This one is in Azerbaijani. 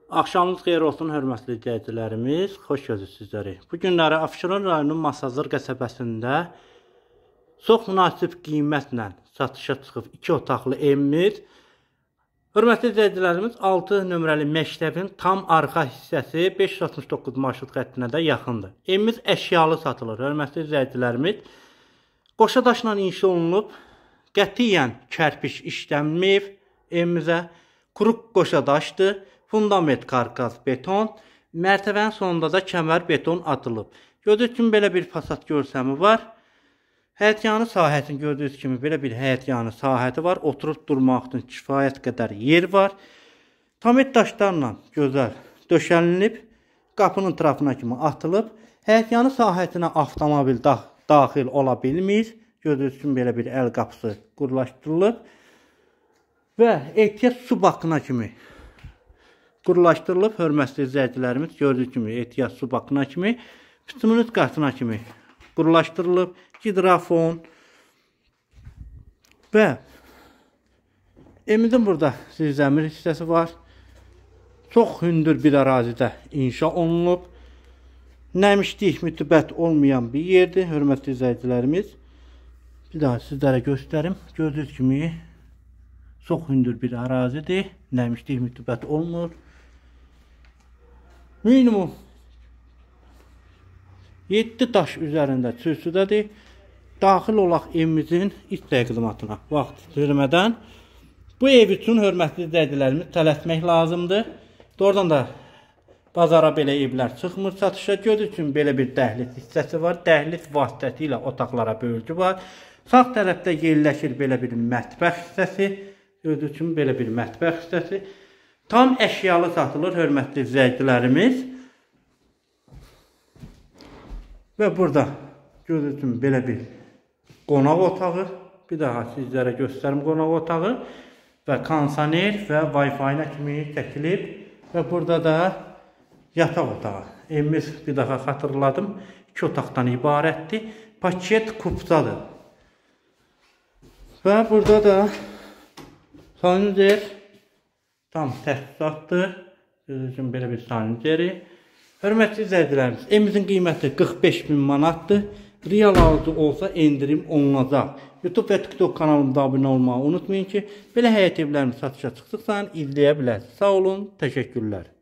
Axşamınız xeyir olsun, hörmətli izləyicilərimiz. Xoş gördük sizləri. Bu günləri Abşeron rayonunun Masazır qəsəbəsində çox münasib qiymətlə satışa çıxıb 2 otaqlı evimiz. Hörmətli izləyicilərimiz, 6 nömrəli məktəbin tam arxa hissəsi 569 marşrut xəttinə də yaxındır. Evimiz əşyalı satılır. Hörmətli izləyicilərimiz, qoşa daşla inşa olunub, qətiyyən kərpiş işlənməyib evimizə. Quruq qoşa daşdır. Fundament karkas beton, mərtəbənin sonunda da kəmər beton atılıb. Gördüyünüz kimi belə bir fasad görsəmi var. Həyətyanı sahəsini gördüyünüz kimi belə bir həyətyanı sahəti var. Oturub durmaq üçün kifayət qədər yer var. Tamet daşlarla gözəl döşənilib, qapının tərəfinə kimi atılıb. Həyətyanı sahəsinə avtomobil daxil ola bilmir. Gördüyünüz kimi belə bir əl qapısı qurlaşdırılıb və ehtiyac su bakına kimi qurulaşdırılıb. Hörmətli izləyicilərimiz, gördüyünüz kimi ehtiyac su bakına kimi, pütümünüz qatına kimi qurulaşdırılıb. Hidrofon və evimizin burada zirzəmir hissəsi var. Çox hündür bir ərazidə inşa olunub. Nəmişlik, mütibət olmayan bir yerdir. Hörmətli izləyicilərimiz, bir daha sizlərə göstərim. Gördüyünüz kimi çox hündür bir ərazidir. Nəmişlik, mütibət olmur. Minimum 7 daş üzərində çürüsüdədir. Daxil olaq evimizin iç təqdimatına vaxt itirmədən. Bu ev üçün hörmətli izləyicilərimiz tələsmək lazımdır. Doğrudan da bazara belə evlər çıxmır satışa. Gördüyünüz kimi belə bir dəhliz hissəsi var. Dəhliz vasitəsilə otaqlara bölgü var. Sağ tərəfdə yerləşir belə bir mətbəx hissəsi. Gördüyünüz kimi belə bir mətbəx hissəsi. Tam əşyalı satılır hörmətli izləyicilərimiz. Və burada gördüyünüz kimi belə bir qonaq otağı. Bir daha sizlərə göstərim qonaq otağı. Və kondisioner və Wi-Fi-nə kimi çəkilib. Və burada da yataq otağı. Evimiz, bir daha xatırladım, 2 otaqdan ibarətdir. Paket kupsadır. Və burada da saniter tam təchizatdır. Gördüyünüz kimi belə bir saniteri. Hörmətli izləyicilərimiz, evimizin qiyməti 45.000 manatdır. Real alıcı olsa endirim olunacaq. YouTube və TikTok kanalımda abunə olmağı unutmayın ki, belə həyət evlərimiz satışa çıxdıqsa izləyə bilərsiniz. Sağ olun, təşəkkürlər.